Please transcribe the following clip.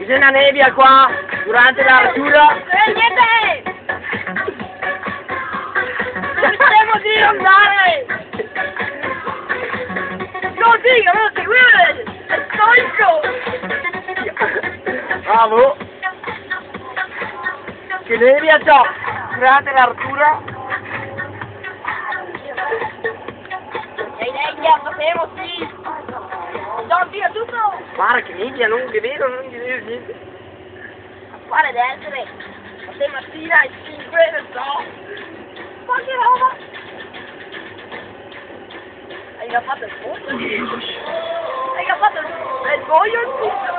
C'è una nebbia qua durante la rottura. Niente! Cerchiamo di andare! Non dico, non seguire! È storico! Bravo! Che nebbia c'ho durante la rottura. Dai, facciamo sì! Non via tutto! Guarda che nebbia, non che vedo niente. Quale d'essere? Se mattina è 5, non so! Ma che roba! Hai già fatto il punto? Hai già fatto il boio il punto?